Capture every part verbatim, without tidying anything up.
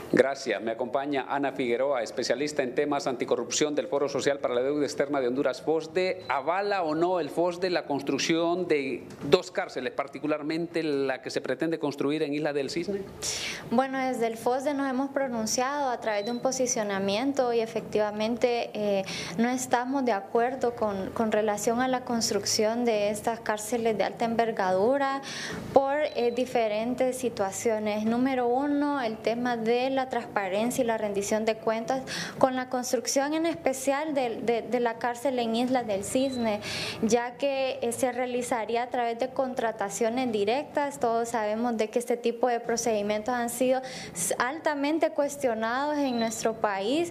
Gracias. Me acompaña Ana Figueroa, especialista en temas anticorrupción del Foro Social para la Deuda Externa de Honduras, FOSDE. ¿Avala o no el FOSDE la construcción de dos cárceles, particularmente la que se pretende construir en Isla del Cisne? Bueno, desde el FOSDE nos hemos pronunciado a través de un posicionamiento y efectivamente eh, no estamos de acuerdo con, con relación a la construcción de estas cárceles de alta envergadura por eh, diferentes situaciones. Número uno, el tema de la transparencia y la rendición de cuentas con la construcción en especial de, de, de la cárcel en Isla del Cisne, ya que eh, se realizaría a través de contrataciones directas. Todos sabemos de que este tipo de procedimientos han sido altamente cuestionados en nuestro país,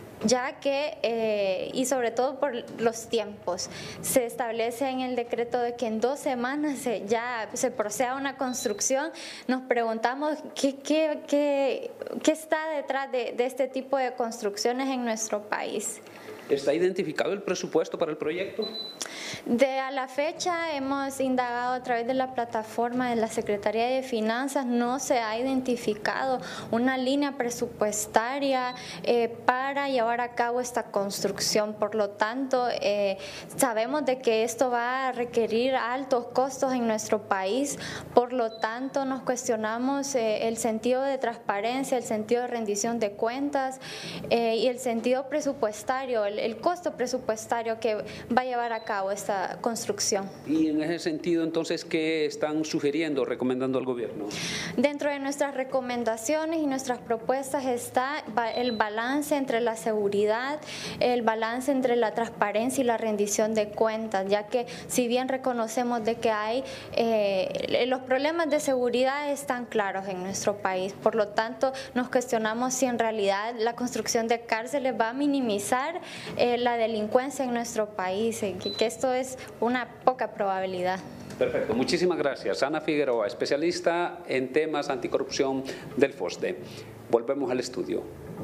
ya que, eh, y sobre todo por los tiempos, se establece en el decreto de que en dos semanas se, ya se proceda a una construcción. Nos preguntamos qué, qué, qué, qué está detrás de, de este tipo de construcciones en nuestro país. ¿Está identificado el presupuesto para el proyecto? De a la fecha hemos indagado a través de la plataforma de la Secretaría de Finanzas, no se ha identificado una línea presupuestaria eh, para llevar a cabo esta construcción. Por lo tanto, eh, sabemos de que esto va a requerir altos costos en nuestro país, por lo tanto nos cuestionamos eh, el sentido de transparencia, el sentido de rendición de cuentas eh, y el sentido presupuestario, el, el costo presupuestario que va a llevar a cabo esta construcción. Y en ese sentido, entonces, ¿qué están sugiriendo, recomendando al gobierno? Dentro de nuestras recomendaciones y nuestras propuestas está el balance entre la seguridad, el balance entre la transparencia y la rendición de cuentas, ya que si bien reconocemos de que hay eh, los problemas de seguridad están claros en nuestro país, por lo tanto nos cuestionamos si en realidad la construcción de cárceles va a minimizar eh, la delincuencia en nuestro país, eh, que, que esto es una poca probabilidad. Perfecto, muchísimas gracias. Ana Figueroa, especialista en temas anticorrupción del FOSDE. Volvemos al estudio.